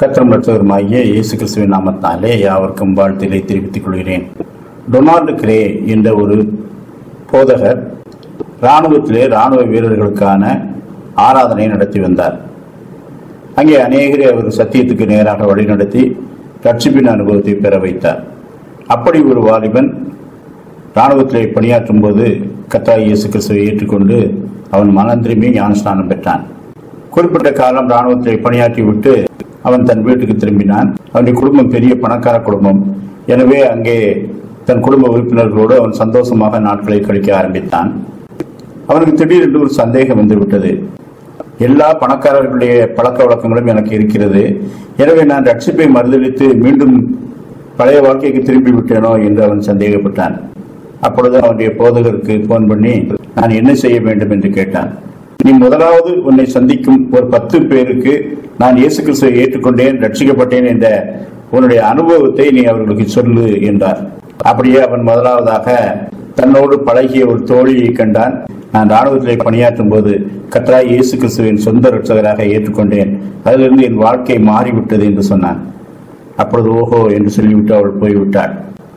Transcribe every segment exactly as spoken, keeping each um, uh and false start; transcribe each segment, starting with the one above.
கர்த்தரும் ரட்சகருமாகிய இயேசு கிறிஸ்துவின் நாமத்தினாலே யாவருக்கும் வாழ்த்திலை தெரிவித்துக் கொள்கிறேன். டொனால்டு கிரே என்ற ஒரு போதகர் இராணுவத்திலே இராணுவ வீரர்களுக்கான ஆராதனை நடத்தி வந்தார். அங்கே அநேகரை அவர் சத்தியத்துக்கு நேராக வழிநடத்தி ரட்சிப்பின் அனுபவத்தை பெற வைத்தார். அப்படி ஒரு வாலிபன் இராணுவத்திலே பணியாற்றும் போது கர்த்தராகிய இயேசு கிறிஸ்துவை ஏற்றுக்கொண்டு அவன் மனம் திரும்பி ஞானஸ்நானம் பெற்றான். குறிப்பிட்ட காலம் இராணுவத்திலே பணியாற்றி விட்டு அவன் தன் வீட்டுக்கு திரும்பினான். அவனுடைய குடும்பம் பெரிய பணக்கார குடும்பம். எனவே அங்கே தன் குடும்ப உறுப்பினர்களோடு அவன் சந்தோஷமாக நாட்களை கழிக்க ஆரம்பித்தான். அவனுக்கு திடீரென்று ஒரு சந்தேகம் வந்துவிட்டது. எல்லா பணக்காரர்களுடைய பழக்க வழக்கங்களும் எனக்கு இருக்கிறது, எனவே நான் ரட்சிப்பை மறுதளித்து மீண்டும் பழைய வாழ்க்கைக்கு திரும்பி விட்டேனோ என்று அவன் சந்தேகப்பட்டான். அப்பொழுது அவனுடைய போதகருக்கு போன் பண்ணி நான் என்ன செய்ய வேண்டும் என்று கேட்டான். நீ முதலாவது உன்னை சந்திக்கும் ஒரு பத்து பேருக்கு நான் இயேசு கிறிஸ்துவை ஏற்றுக்கொண்டேன், ரட்சிக்கப்பட்டேன் என்ற உன்னுடைய அனுபவத்தை நீ அவர்களுக்கு சொல்லு என்றார். அப்படியே அவன் முதலாவதாக தன்னோடு பழகிய ஒரு தோழியை கண்டான். நான் ராணுவத்திலே பணியாற்றும் போது கர்த்தராகிய இயேசு கிறிஸ்துவின் சொந்த ரட்சகராக ஏற்றுக்கொண்டேன், அதிலிருந்து என் வாழ்க்கை மாறிவிட்டது என்று சொன்னான். அப்பொழுது ஓஹோ என்று சொல்லிவிட்டு அவள் போய்விட்டாள்.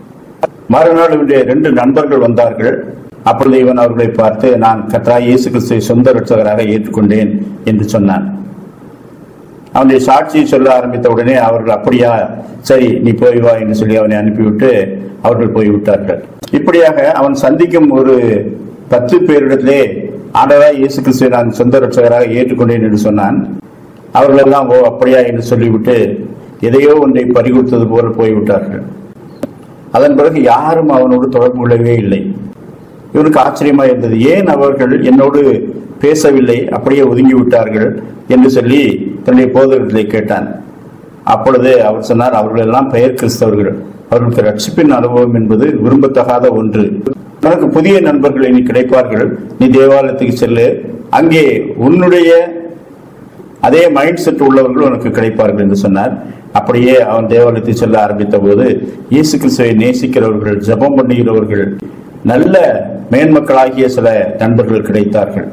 மறுநாள் இவனுடைய ரெண்டு நண்பர்கள் வந்தார்கள். அப்பொழுது இவன் அவர்களை பார்த்து நான் கர்த்தராகிய இயேசு கிறிஸ்துவை சொந்த ரட்சகராக ஏற்றுக்கொண்டேன் என்று சொன்னான். அவனுடைய சாட்சியை சொல்ல ஆரம்பித்த உடனே அவர்கள் அப்படியா, சரி நீ போய் வா என்று சொல்லி அவனை அனுப்பிவிட்டு அவர்கள் போய்விட்டார்கள். இப்படியாக அவன் சந்திக்கும் ஒரு பத்து பேரிடத்திலே ஆண்டவராகிய இயேசு கிறிஸ்துவை நான் சொந்த ரட்சகராக ஏற்றுக்கொண்டேன் என்று சொன்னான். அவர்கள் எல்லாம் ஓ அப்படியா என்று சொல்லிவிட்டு எதையோ ஒன்றை பறிகொடுத்தது போல போய்விட்டார்கள். அதன் பிறகு யாரும் அவனோடு தொடர்பு கொள்ளவே இல்லை. இவனுக்கு ஆச்சரியமா இருந்தது, ஏன் அவர்கள் என்னோடு பேசவில்லை, அப்படியே ஒதுங்கி விட்டார்கள் என்று சொல்லி தன்னுடைய போதகர்களை கேட்டான். அப்பொழுது அவர் சொன்னார், அவர்கள் எல்லாம் பெயர் கிறிஸ்தவர்கள், அவர்களுக்கு ரட்சிப்பின் அனுபவம் என்பது விரும்பத்தகாத ஒன்று. உனக்கு புதிய நண்பர்கள் இனி கிடைப்பார்கள், நீ தேவாலயத்துக்கு செல்லு, அங்கே உன்னுடைய அதே மைண்ட் செட் உள்ளவர்கள் உனக்கு கிடைப்பார்கள் என்று சொன்னார். அப்படியே அவன் தேவாலயத்தை செல்ல ஆரம்பித்த போது இயேசு கிறிஸ்துவை நேசிக்கிறவர்கள், ஜெபம் பண்ணுகிறவர்கள், நல்ல மேன்மக்களாகிய சில நண்பர்கள் கிடைத்தார்கள்.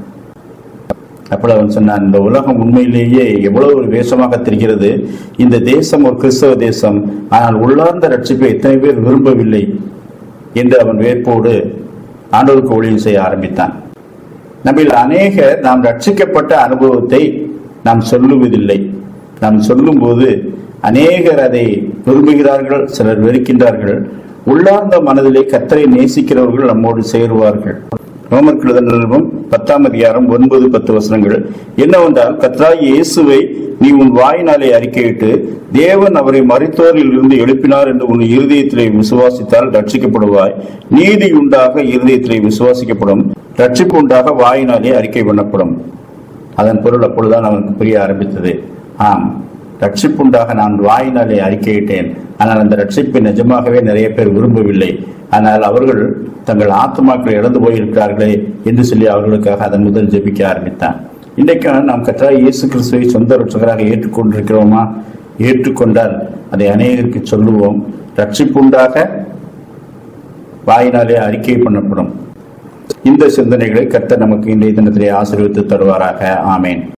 அப்படி அவன் சொன்னான், இந்த உலகம் உண்மையிலேயே எவ்வளவு ஒரு வேஷமாக தெரிகிறது. இந்த தேசம் ஒரு கிறிஸ்தவ தேசம், ஆனால் உள்ளார்ந்த ரட்சிப்பை எத்தனை பேர் விரும்பவில்லை என்று அவன் வேட்போடு ஆண்டவருக்கு ஊழியம் செய்ய ஆரம்பித்தான். நம்மில் அநேகர் நாம் ரட்சிக்கப்பட்ட அனுபவத்தை நாம் சொல்லுவதில்லை. நாம் சொல்லும் போது அநேகர் அதை விரும்புகிறார்கள், சிலர் வெறுக்கின்றார்கள். உள்ளார்ந்த மனதிலே கர்த்தரை நேசிக்கிறவர்கள் நம்மோடு சேருவார்கள். ரோமர் எழுதின பத்தாம் அதிகாரம் ஒன்பது பத்து வசனங்கள் என்னவென்றால், கர்த்தராகிய இயேசுவை நீ உன் வாயினாலே அறிக்கையிட்டு தேவன் அவரை மரித்தோரில் இருந்து எழுப்பினார் என்று உன் இருதயத்திலே விசுவாசித்தால் ரட்சிக்கப்படுவாய். நீதி உண்டாக இருதயத்திலே விசுவாசிக்கப்படும், ரட்சிப்பு உண்டாக வாயினாலே அறிக்கை பண்ணப்படும். அதன் பொருள் அப்பொழுதுதான் அவனுக்கு புரிய ஆரம்பித்தது. ஆம், ரட்சிப்புண்டாக நான் வாயினாலே அறிக்கையிட்டேன், ஆனால் அந்த ரட்சிப்பை நிஜமாகவே நிறைய பேர் விரும்பவில்லை. ஆனால் அவர்கள் தங்கள் ஆத்மாக்களை இழந்து போயிருக்கிறார்களே என்று சொல்லி அவர்களுக்காக அதன் முதல் ஜெபிக்க ஆரம்பித்தான். இன்றைக்கு நாம் கர்த்தராகிய இயேசு கிறிஸ்துவை சொந்த ரட்சகராக ஏற்றுக்கொண்டிருக்கிறோமா? ஏற்றுக்கொண்டால் அதை அநேகருக்கு சொல்லுவோம். ரட்சிப்புண்டாக வாயினாலே அறிக்கை பண்ணப்படும். இந்த சிந்தனைகளை கர்த்தர் நமக்கு இன்றைய தினத்திலே ஆசீர்வதித்து தருவாராக. ஆமேன்.